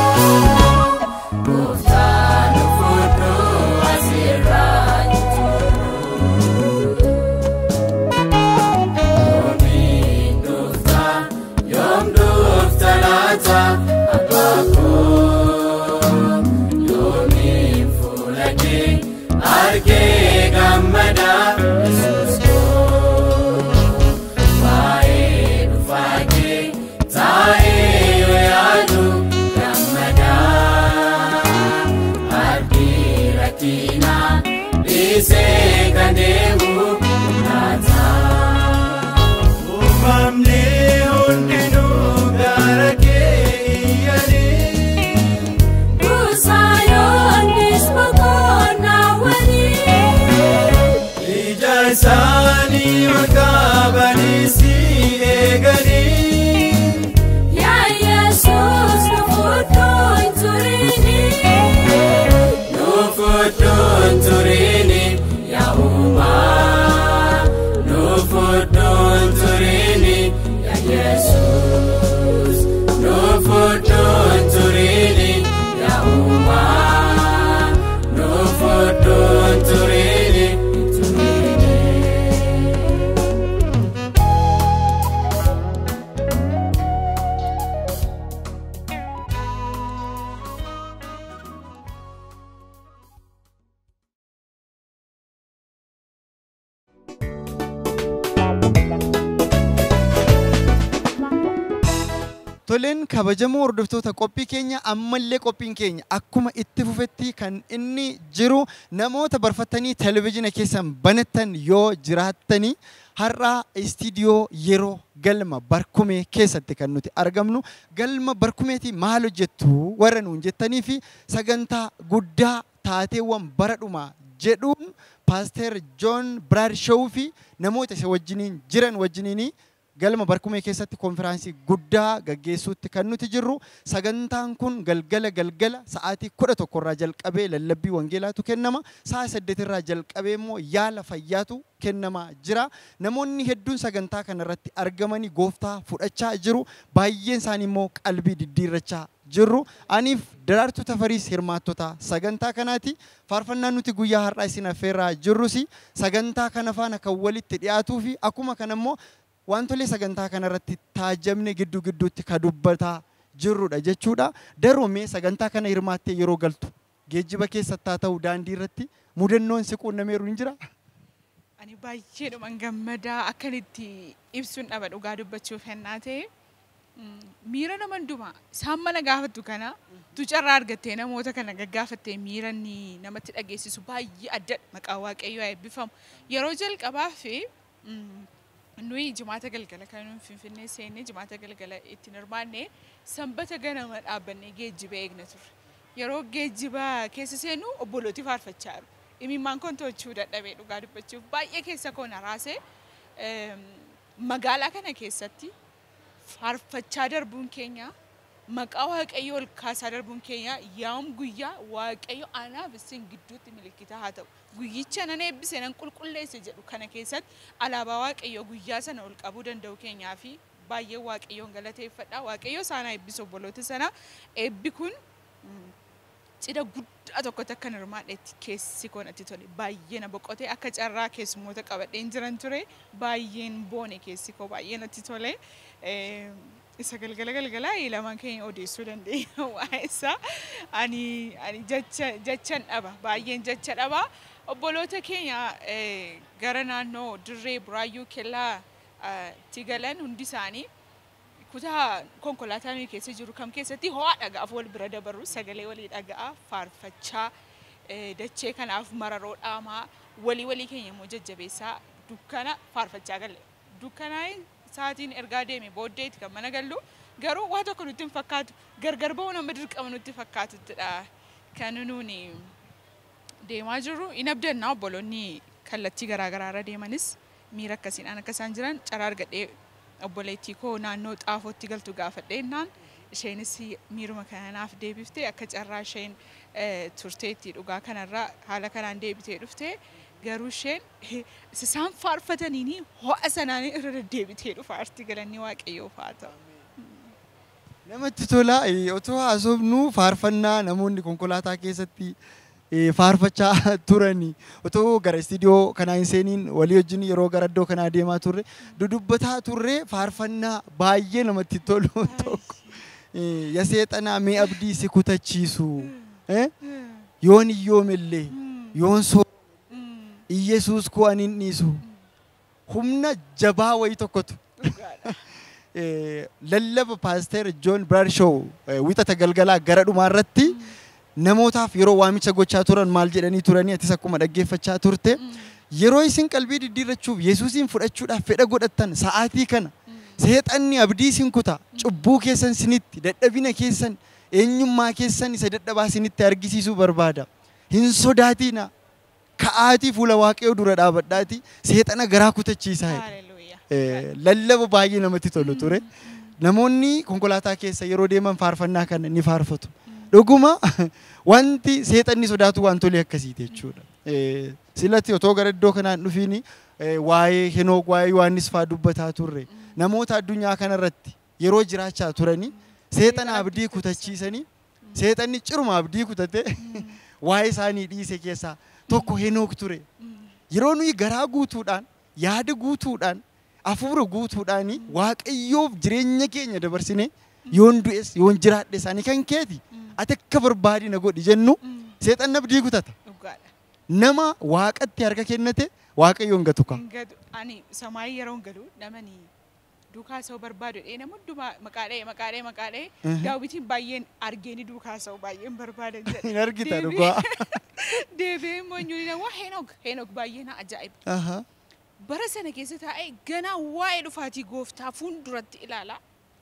[SPEAKER 6] Gostanu fudu asira ituru Yomi dufta yom dufta lata apako Yomi fulake arke gammada Jesus Ise kandehu nata umamne hundinu garake iyani Busayon nisbakona wani Ijaisani makabani si egani Ya Jesus nufutun turini Nufutun turini Ya Uma Nufutun turini Ya Jesus Nufutun turini Ya Uma Nufutun turini turini
[SPEAKER 2] Toleen kabajamoo hordoftoota qophii keenya ammallee qophiin keenya akkuma itti fufetti kan inni jiru namoota barfatanii televizyina keessan banatan yoo jiraattanii har'a istiidiyoo yeroo galma barkumee keessatti kan nuti argamnu galma barkumeetii maal hojjettu warra nuun jettanii fi sagantaa guddaa taateewwan bara dhumaa jedhuun Paaster John Bradshaw fi namoota isa wajjiniin jiran wajjiniin galma barkumee keessatti konferaansii guddaa gaggeessuutti kan nuti jirru sagantaan kun galgala galgala sa'aatii kudha tokko irraa jalqabee lallabbii wangeelaatu kennama sa'a saddeet irraa jalqabee immoo yaala fayyaatu kennama jira namoonni hedduun sagantaa kana irratti argamanii gooftaa fudhachaa jiru baay'een isaanii immoo qalbii diddiirrachaa jirru aniif daraartuu tafariis hirmaattota sagantaa kanaati faarfannaan nuti guyyaa har'aa isin affeerraa jirrusi sagantaa kana faana kan walitti dhiyaatuu fi akkuma kana immoo wantolee sagantaa kanarratti taajabne gidduu gidduutti ka dubbataa jirrudha jechuudha. Daroomee sagantaa kana hirmaattee yeroo galtu geejjiba keessatti haa ta'u daandii irratti mudannoon si quunnameeru hin jira?
[SPEAKER 3] Ani baay'eedhuma gammadaa akkanitti ibsuun dhaba dhugaa dubbachuuf hennaa ta'e miira nama hundumaa isaan mana gaafattu kana tu carraa argattee namoota kana gaggaafattee miira inni namatti dhageessisu baay'ee adda maqaa Waaqayyoo eebbifamu. Yeroo jalqabaa fi nuyi jimaata galgala kan nuyi Finfinnee seenne jimaata galgala ittiin hirmaanne sanbata ganama dhaabbannee geejjiba eegna turre. Yeroo geejjiba keessa seennu obbolooti faarfachaa jiru. Imimmaan kun tochuu dadhabee dhugaa dubbachuuf baay'ee keessa koo na raase magaalaa kana keessatti faarfachaa darbuun keenya maqaa Waaqayyoo ol kaasaa darbuun keenya yaam guyyaa Waaqayyo anaaf isin gidduutti milikkita haa ta'u. Guyyicha nan eebbise nan qulqulleesse jedhu kana keessatti alaabaa Waaqayyoo guyyaa sana ol qabuu danda'u keenyaa fi baay'ee Waaqayyoon galateeffadha. Waaqayyoo saana eebbisu obboloota sana. Eebbi kun cidha guddaa tokkotti akka hirmaadheetti keessi koo natti tole. Baay'ee na boqotee akka carraa keessummoota qabadheen jiran ture. Baay'een boone keessi koo baay'ee natti tole. Isa galgala galgala lamaan keenya odeessuu dandeenya waa'ee isaa. Ani ani jecha jechan dhaba baay'een jecha dhaba. Obboloota keenya gara naannoo Dirree Buraayyuu Kellaa Tigalan hundi isaanii kutaa konkolaataan keessa jiru kam keessatti ho'aa dhagaaf wal bira dabarru sagalee walii dhaga'a faarfachaa dachee kanaaf mararoo dhaamaa walii walii keenya immoo jajjabeessaa dukkana faarfachaa galle. Dukkanaa sa'aatiin ergaa deeme booddeetti kan mana gallu garuu waa tokko nutti hin fakkaatu gargar ba'uu nama dirqama nutti fakkaatuttidha kan nuuni deemaa jirru. Hin abdannaa obboloonni kallattii garaagaraa irra deemanis miira akkasiidhaan akka isaan jiran carraa argadhee obboleettii koo naannoo Xaafootti galtu gaafadhee naan isheenis miiruma kanaaf deebiftee akka carraa isheen turteetti dhugaa kanarraa haala kanaan deebitee dhuftee garuu isheen isaan faarfataniini ho'a sanaan irra deddeebitee dhufa arti galanni Waaqayyoof haa ta'u.
[SPEAKER 2] Namatti tola. Otoo haasofnu faarfannaa namoonni konkolaataa keessatti faarfachaa turani otoo gara istiidiyoo kanaa hin seeniin walii wajjin yeroo gara iddoo kanaa deemaa turre dudubbataa turre faarfannaa baay'ee namatti tolu tokko ya seexanaa mee abdii si kutachiisu yoon iyyoomillee yoon soo Iyesuus koo ani hin dhiisu humna jabaa wayii tokkotu lallaba paaster John Bradshaw wixata galgalaa gara dhumaarratti namootaaf yeroo waamicha gochaa turan maal jedhanii turanii atis akkuma dhaggeeffachaa turte yeroo isin qalbii diddiirrachuuf Yesuusin fudhachuudhaaf fedha godhattan sa'aatii kana seexanni abdii isin kuta cubbuu keessan sinitti dadhabina keessan eenyummaa keessan isa dadhabaa sinitti argisiisuu barbaada. Hin sodaatina ka'aatii fuula Waaqayyoo dura dhaabadhaati seexana garaa kutachiisaa. Lallaba baay'ee namatti tolu ture. Namoonni konkolaataa keessa yeroo deeman faarfannaa kana ni faarfatu. Dhuguma wanti seexanni sodaatu wantolee akkasiiti jechuudha. Silatti otoo gara iddoo kanaan dhufiini waa'ee Henook waa'ee Yohaannis fa'aa dubbataa turre namoota addunyaa kanarratti yeroo jiraachaa turanii seexana abdii kutachiisanii seexanni ciruma abdii kutate waa'ee isaanii dhiise keessaa tokko Henook ture. Yeroo nuyi garaa guutuudhaan yaada guutuudhaan hafuura guutuudhaan Waaqayyoof jireenya keenya dabarsine yoon du'es yoon jiraadhe isaanii kan keeti ati akka barbaadi na godhi jennu seexan abdii kutata. Nama Waaqatti harka kennate Waaqayyoon gatu ka.
[SPEAKER 3] Ani samaayii yeroo galu namani duukaa sa'u barbaadu dhee nama hundumaa maqaadhee maqaadhee maqaadhee daawwitiin baay'een argeeni duukaa sa'u baay'een barbaadan jedhe.
[SPEAKER 2] Hin argita dhugaa.
[SPEAKER 3] Deebi'ee immoo nyuuni waa Henook Henook baay'ee na ajaa'iba. Bara sana keessa taa'ee ganaa waa'ee dhufaatii gooftaa fuulduratti ilaala.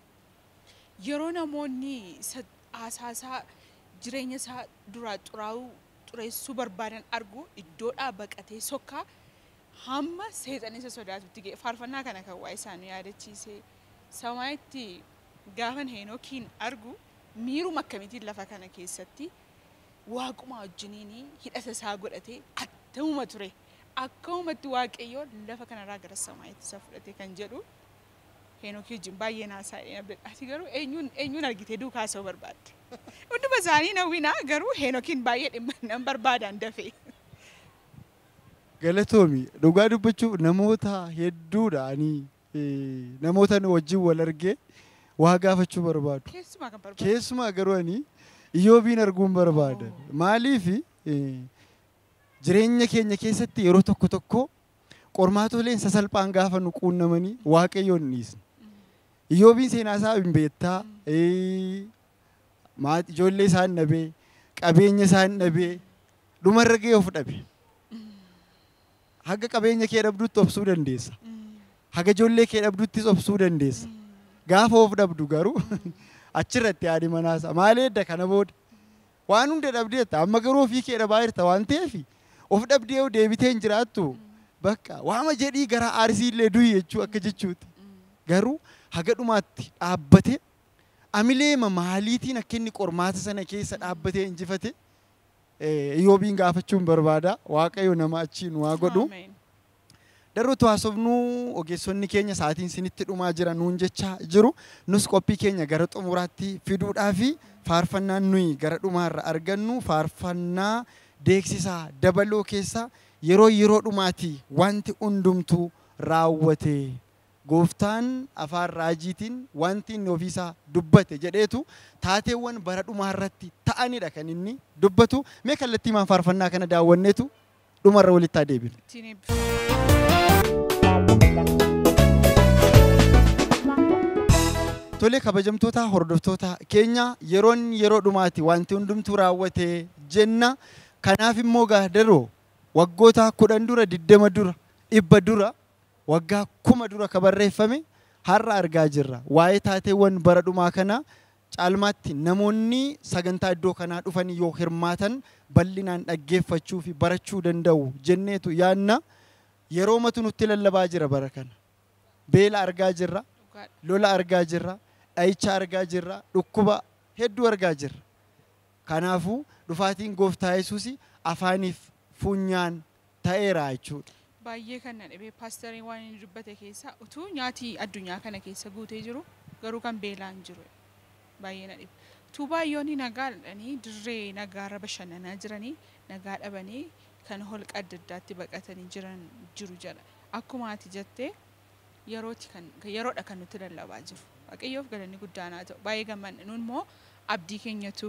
[SPEAKER 3] Yeroo namoonni asaasaa jireenya isaa duraa xuraa'uu xureessuu barbaadan argu iddoodhaa baqatee sokkaa hamma seexanni isa sodaatutti ga'e faarfannaa kana kan waa'ee isaanii yaadachiise samaayitti gaafan Henookiin argu miiruma akkamitiin lafa kana keessatti waaquma wajjiniin hidhata isaa godhatee attamuma ture akkamumatti Waaqayyoo lafa kanarraa gara samaayitti isa fudhate kan jedhu Henookii wajjin baay'ee naasaa'ee ati garuu eenyuun eenyuun argitee duukaa sa'u barbaadde. Hunduma isaanii nawwinaa garuu Henookiin baay'ee dhimma nan barbaadan dafee.
[SPEAKER 2] Galatoomi dhugaa dubbachuuf namoota hedduudhaanii namoota wajjin wal argee waa gaafachuu barbaadu.
[SPEAKER 3] Keessumaa kan barbaadu.
[SPEAKER 2] Keessumaa garuu ani Iyyoobiin arguun barbaada. Maaliif jireenya keenya keessatti yeroo tokko tokko qormaatoleen sasalphaan gaafa nu quunnamanii waaqayyoon ni dhiisna. Iyyoobiin seenaa isaa hin beektaa. Ijoollee isaa hin dhabee, qabeenya isaa hin dhabee, dhumarra gahee of dhabe. Haga qabeenya kee dhabdutti obsuu dandeessa. Haga ijoollee kee dhabduttis obsuu dandeessa. Gaafa of dhabdu garuu achirratti yaadi manaasaa. Maal edda kana booda waan hunda dhabdeetta amma garuu ofii kee dhabaa jirta waan ta'eef of dhabdee deebitee hin jiraattu. Bakka waama jedhii gara aarsiillee du'i jechuu akka jechuuti. Garuu haga dhumaatti dhaabbate amilee maaliitiin akka inni qormaata sana keessa dhaabbatee injifate Iyyoobiin gaafachuun barbaada. Waaqayyo nama achiin waa godhu. Darootu haasofnuu ogeessonni keenya sa'aatiin sinitti dhumaa jira nuun jechaa jiru. Nus qophii keenya gara xumuraatti fiduudhaa fi faarfannaan nuyi gara dhumaarra argannu faarfannaa deeksisaa dabaloo keessa yeroo yeroo dhumaati wanti hundumtuu raawwate. Gooftaan afaan raajiitiin wanti inni ofiisaa dubbate jedheetu taateewwan bara dhumaarratti ta'anidha kan inni dubbatu. Mee kallattii maan faarfannaa kana daawwanneetu dhumarra walitti adeebina. Tole kabajamtoota hordoftoota keenya yeroon yeroo dhumaati wanti hundumtuu raawwate jenna. Kanaaf immoo gaadaroo waggoota kudhan dura digdama dura dhibba dura waggaa kuma dura kabarreeffame har'a argaa jirra. Waa'ee taateewwan bara dhumaa kana caalmaatti namoonni sagantaa iddoo kanaa dhufan yoo hirmaatan bal'inaan dhaggeeffachuu fi barachuu danda'u jenneetu yaanna. Yeroo matu nutti lallabaa jira bara kana. Beela argaa jirra, lola argaa jirra, dha'icha argaa jirra, dhukkuba hedduu argaa jirra. Kanaafuu dhufaatiin Gooftaa Yesuus afaaniif funyaan ta'eera jechuudha.
[SPEAKER 3] Baay'ee kan na dhibee paastariin waan inni dubbate keessa utuu nyaati addunyaa kana keessa guutee jiru garuu kan beelaan jiru baay'ee na dhibe. Utuu baay'oonni nagaa dhanii dirree nagaarra bashannanaa jiranii nagaa dhabanii kan holqa adda addaatti baqatanii jiran jiru jala. Akkuma ati jettee yerooti kan yeroodha kan nuti lallabaa jiru. Waaqayyoof galanni guddaan haa ta'u. Baay'ee gammanne nuun immoo abdii keenyatu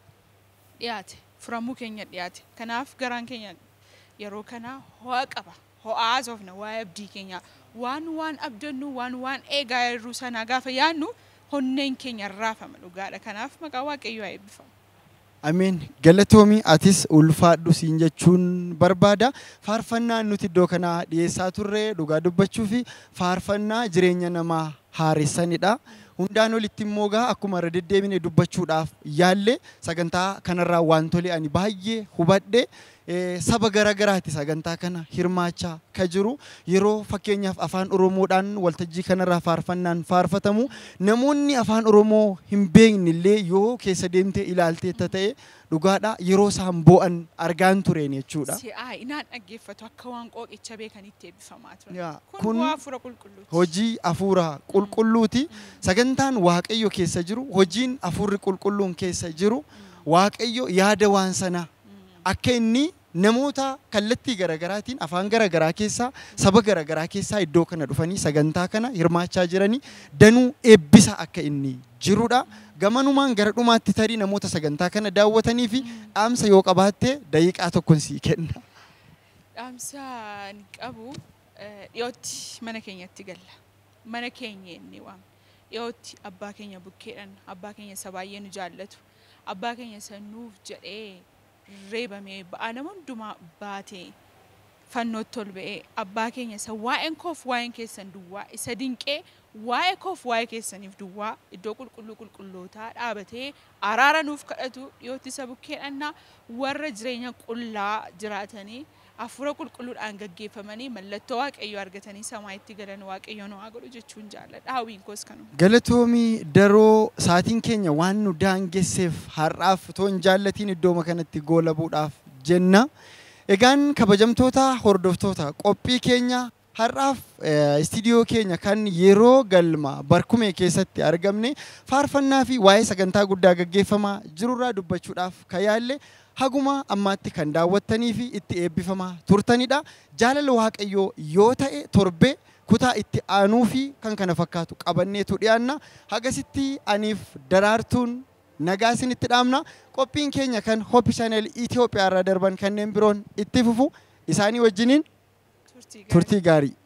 [SPEAKER 3] dhiyaate furamuu keenya dhiyaate. Kanaaf garaan keenya yeroo kana ho'a qaba. Ho'aa soofna waa'ee abdii keenya waan waan abdannu waan waan eegaa jirru sana gaafa yaannu honneen keenya raafama dhugaadha. Kanaaf maqaa Waaqayyoo haa eebbifamu.
[SPEAKER 2] Ameen. Galatoomii atis ulfaadhu siin jechuun barbaada. Faarfannaan nuti iddoo kana dhiyeessaa turre dhugaa dubbachuu fi faarfannaa jireenya namaa haaressanidha. Hundaan olitti immoo gaa akkuma irra deddeebine dubbachuudhaaf yaalle sagantaa kanarraa wantolee ani baay'ee hubadhe saba garagaraatti sagantaa kana hirmaachaa ka jiru yeroo fakkeenyaaf afaan Oromoodhaan waltajjii kanarraa faarfannaan faarfatamu namoonni afaan Oromoo hin beekne illee yoo keessa deemtee ilaaltee ta'e dhugaadha yeroo isaan bo'an argaan tureen jechuudha.
[SPEAKER 3] Si'aa inaan dhaggeeffatu akka waan qooqicha beekanitti eebbifamaa ture.
[SPEAKER 2] Kun
[SPEAKER 3] hafuura qulqulluuti.
[SPEAKER 2] Hojii hafuura qulqulluuti. Sagantaan Waaqayyo keessa jiru hojiin hafuurri qulqulluun keessa jiru Waaqayyo yaada waan sana akka inni namoota kallattii garagaraatiin afaan garagaraa keessaa saba garagaraa keessaa iddoo kana dhufanii sagantaa kana hirmaachaa jiranii danuu eebbisa akka inni jirudha. Gamanumaan gara dhumaatti tarii namoota sagantaa kana daawwatanii fi dhaamsa yoo qabaatte daqiiqaa tokkoon sii kenna.
[SPEAKER 3] Dhaamsa ni qabu dhiyootti mana keenyatti galla. Mana keenya inni waam. Dhiyootti abbaa keenya bukkeedhaan abbaa keenya isa baay'ee nu jaallatu. Abbaa keenya isa nuuf jedhee reebamee ba'aa nama hundumaa baatee fannootti ol ba'ee abbaa keenya isa waa'een koof waa'een keessan duwwaa isa dinqee waa'ee koof waa'ee keessaniif duwwaa iddoo qulqulluu qulqullootaa dhaabatee araara nuuf kadhatu dhiyootti isa bukkeedhaan warra jireenya qullaa jiraatanii hafuura qulqulluudhaan gaggeeffamanii mallattoo Waaqayyoo argatanii samaayitti galan Waaqayyoon waa godhu jechuun jaalladha. Hawwiin koos kanuma.
[SPEAKER 2] Galatoomii daroo saatiin keenya waan nu daangesseef har'aaf toon jaallatiin iddoo kanatti goolabuudhaaf jenna. Egaan kabajamtoota hordoftoota qophii keenya har'aaf istiidiyoo keenya kan yeroo galma barkumee keessatti argamne faarfannaa fi waa'ee sagantaa guddaa gaggeeffamaa jirurraa dubbachuudhaaf ka yaalle haguma ammaatti kan daawwattanii fi itti eebbifamaa turtanidha. Jaalala Waaqayyoo yoo ta'e torbee kutaa itti aanuu fi kan kana fakkaatu qabanneetu dhiyaanna. Hagasitti aniif daraartuun nagaa isinitti dhaamna. Qophiin keenya kan Hope Channel Itoophiyaa irraa darban kanneen biroon itti fufu isaanii wajjiniin turtii gaarii.